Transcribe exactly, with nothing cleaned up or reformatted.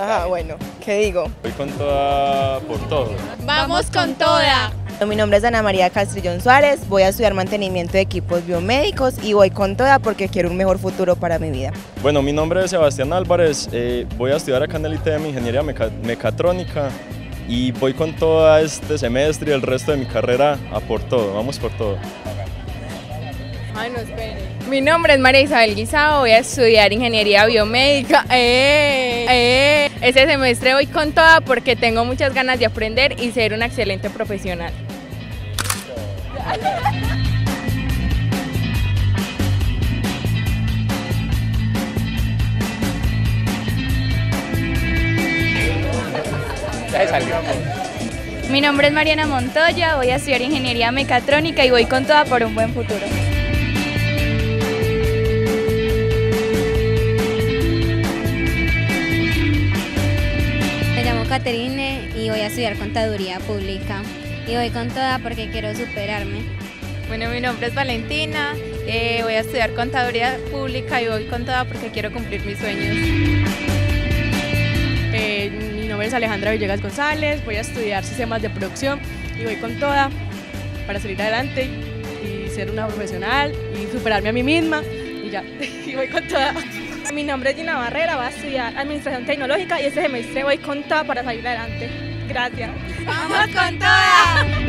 Ajá, bueno, ¿qué digo? Voy con toda por todo. ¡Vamos con toda! Mi nombre es Ana María Castrillón Suárez, voy a estudiar mantenimiento de equipos biomédicos y voy con toda porque quiero un mejor futuro para mi vida. Bueno, mi nombre es Sebastián Álvarez, eh, voy a estudiar acá en el I T M Ingeniería Meca Mecatrónica y voy con todo este semestre y el resto de mi carrera a por todo, vamos por todo. Ay, no, espere. Mi nombre es María Isabel Guisao, voy a estudiar Ingeniería Biomédica. ¡Eh! ¡Eh! Ese semestre voy con toda porque tengo muchas ganas de aprender y ser una excelente profesional. Mi nombre es Mariana Montoya, voy a estudiar Ingeniería Mecatrónica y voy con toda por un buen futuro. Me llamo Caterine y voy a estudiar Contaduría Pública y voy con toda porque quiero superarme. Bueno, mi nombre es Valentina, eh, voy a estudiar Contaduría Pública y voy con toda porque quiero cumplir mis sueños. Eh, mi nombre es Alejandra Villegas González, voy a estudiar Sistemas de Producción y voy con toda para salir adelante y ser una profesional y superarme a mí misma y ya, y voy con toda. Mi nombre es Gina Barrera, voy a estudiar Administración Tecnológica y este semestre voy con toda para salir adelante. Gracias. ¡Vamos con toda!